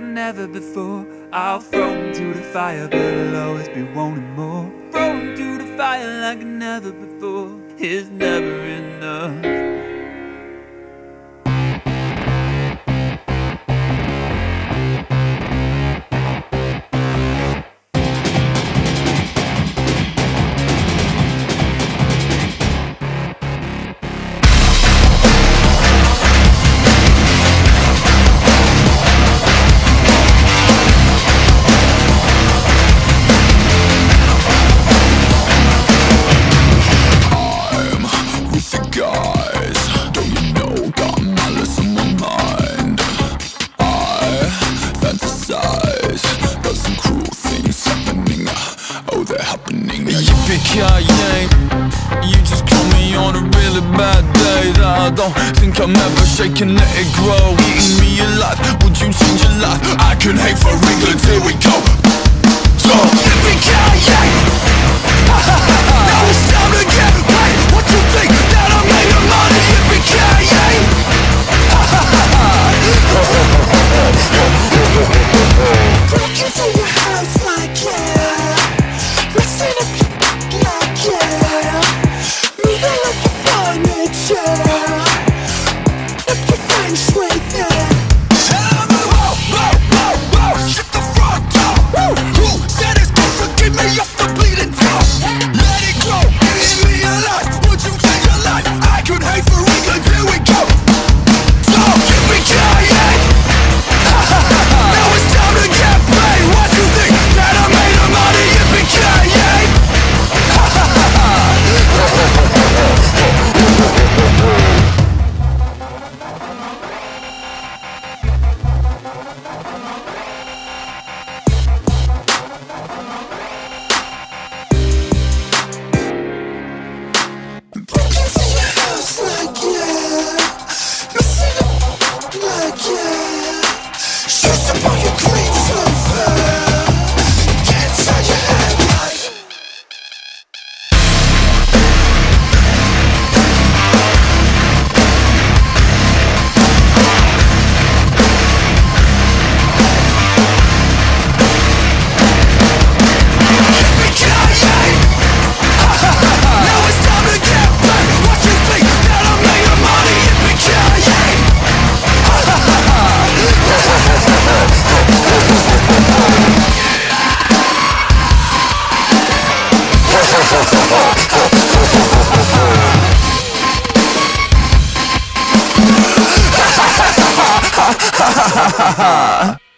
like never before. I'll throw him to the fire, but I'll always be wanting more. Throw him to the fire like never before. It's never enough. Yippee-ki-yay, you just caught me on a really bad day that I don't think I'm ever shaking, let it grow. Eating me alive, would you change your life? I can hate for England, here we go. So, yippee-ki-yay, now it's time to get paid. What you think, that I made of money? Yippee-ki-yay. Broken to your house like yeah, messing up like yeah, moving like a furniture, if your friends right there. Shut the front door. Who said it's good to get me off the bleeding top? Let it go, eating me alive. Would you change your life? I could hate for England, here we go. So, yippee-ki-yay. Now it's time to get paid. What you think, that I made of money? Yippee-ki-yay. Broken to your house like yeah, messing up like yeah, shoes up on your green sofa, can't turn your head like. Yippee-ki-yay. Now it's time to get back. What you think, that I made of money? Yippee-ki-yay. Ha ha ha ha ha.